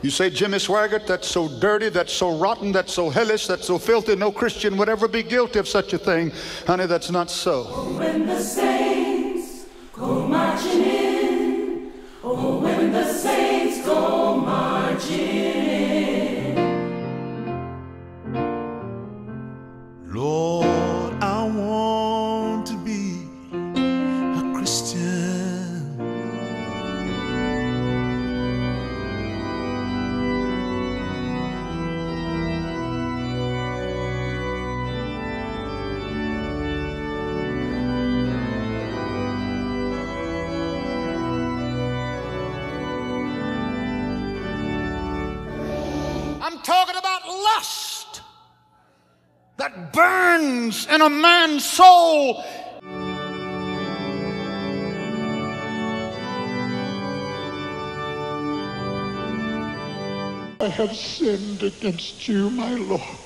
You say, Jimmy Swaggart, that's so dirty, that's so rotten, that's so hellish, that's so filthy, no Christian would ever be guilty of such a thing. Honey, that's not so. Oh, when the saints go marching in, oh, when the saints go marching in. Lord, I want to be a Christian. I'm talking about lust that burns in a man's soul. I have sinned against you, my Lord.